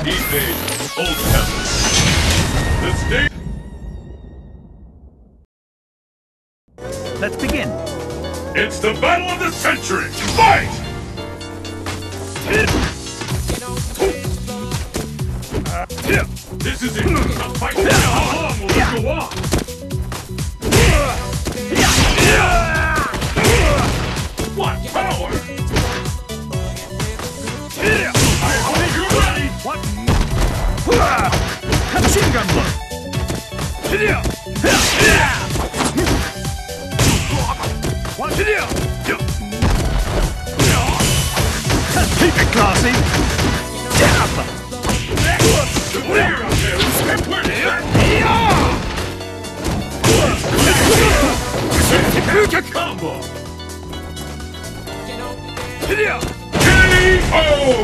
These days, old peasants. The state. Let's begin. It's the battle of the century. Fight! This is it. A fight. How long will this go on? What power! I hope you're ready! What? Machine gun blow! What? Keep it classy! The player out there is pretty combo! K.O.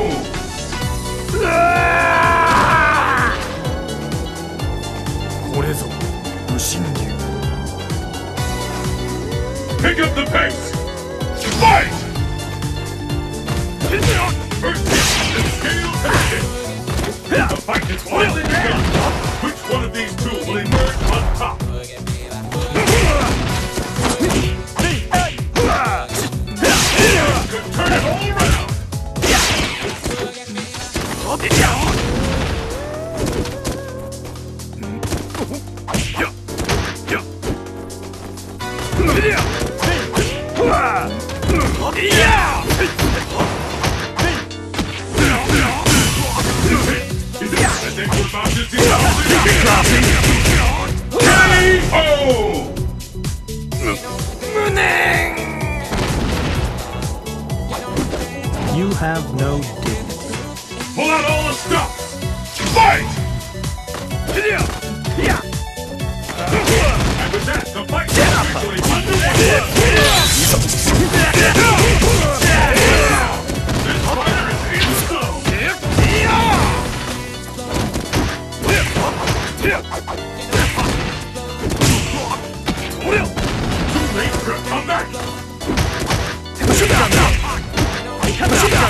Pick up the pace! Fight! First hit, the scale tested! The fight is finally begun! Which one of these two will emerge on top? Could turn it all around! You have no dignity. Pull out all the stops! Fight! And with that, the fight is officially underway! This fighter is in slow! Too late for a comeback!